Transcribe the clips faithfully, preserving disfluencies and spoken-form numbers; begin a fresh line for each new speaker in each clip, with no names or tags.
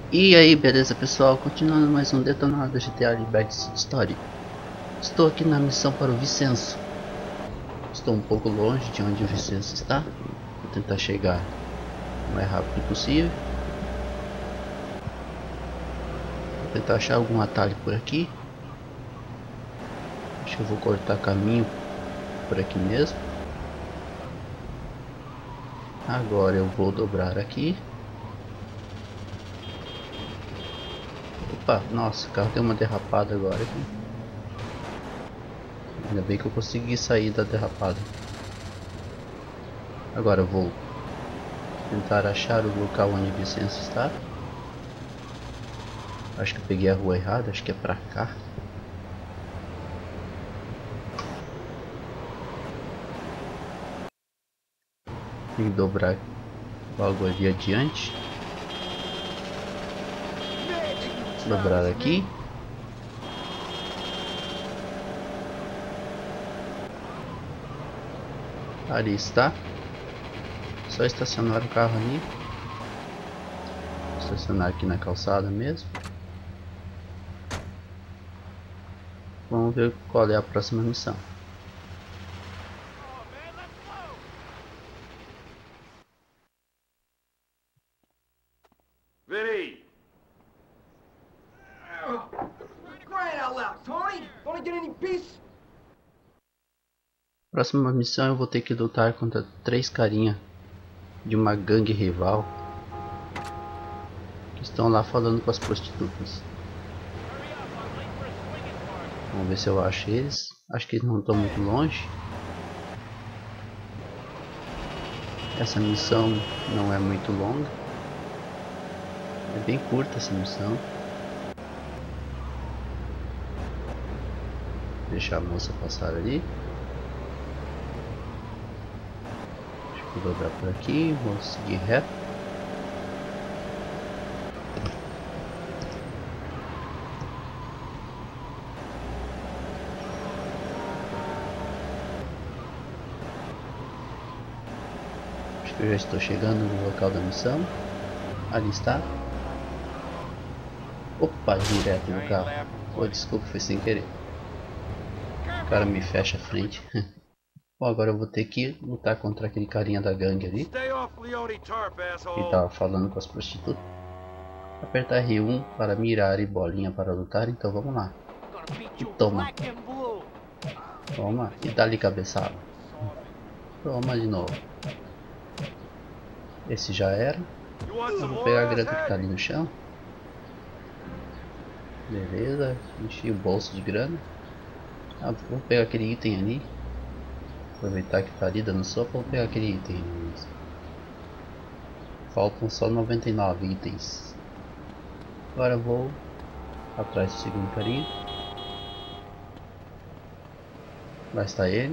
E aí, beleza pessoal, continuando mais um detonado da G T A Liberty City Story. Estou aqui na missão para o Vicenço. Estou um pouco longe de onde o Vicenço está. Vou tentar chegar o mais rápido possível. Vou tentar achar algum atalho por aqui. Acho que eu vou cortar caminho por aqui mesmo. Agora eu vou dobrar aqui. Opa, nossa, o carro deu uma derrapada agora aqui. Ainda bem que eu consegui sair da derrapada. Agora eu vou tentar achar o local onde Vicenço está. Acho que eu peguei a rua errada, acho que é pra cá. Tem que dobrar logo ali adiante. Dobrar aqui. Ali está. Só estacionar o carro ali. Estacionar aqui na calçada mesmo. Vamos ver qual é a próxima missão.
Vinny! Crying out loud, Tony! Don't I get any peace?
Próxima missão eu vou ter que lutar contra três carinha de uma gangue rival que estão lá falando com as prostitutas. Vamos ver se eu acho eles. Acho que eles não estão muito longe. Essa missão não é muito longa. É bem curta essa missão. Deixar a moça passar ali. Vou dobrar por aqui, vou seguir reto. Acho que eu já estou chegando no local da missão. Ali está. Opa, direto no carro. Oh, desculpa, foi sem querer. O cara me fecha a frente. Bom, agora eu vou ter que lutar contra aquele carinha da gangue ali, que estava falando com as prostitutas. Apertar R um para mirar e bolinha para lutar, então vamos lá. E toma. Toma e dá-lhe cabeçada. Toma de novo. Esse já era. Eu vou pegar a grana que está ali no chão. Beleza, enchi o bolso de grana. Ah, vou pegar aquele item ali. Aproveitar que tá ali dando sopa, vou pegar aquele item. Faltam só noventa e nove itens. Agora eu vou atrás do segundo carinha. Lá está ele.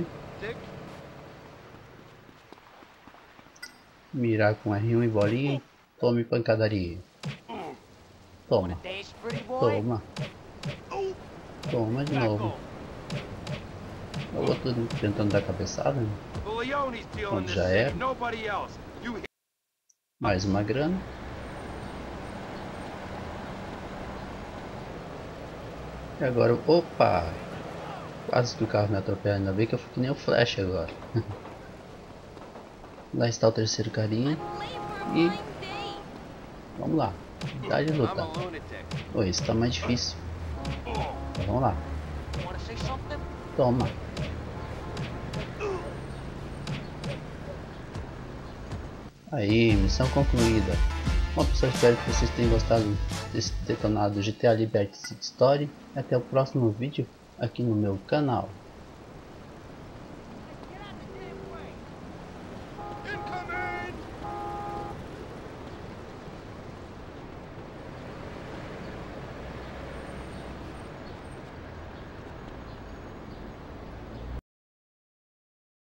Mirar com R um e bolinha. Tome pancadaria. Toma. Toma. Toma de novo. O outro tentando dar cabeçada. Onde já era. Mais uma grana. E agora, opa! Quase que o carro me atropela, ainda bem que eu fui que nem o Flash agora. Lá está o terceiro carinha. E vamos lá. Dá de luta. Oh, esse tá mais difícil. Então, vamos lá. Toma. Aí, missão concluída. Bom pessoal, espero que vocês tenham gostado desse detonado G T A Liberty City Story. Até o próximo vídeo aqui no meu canal.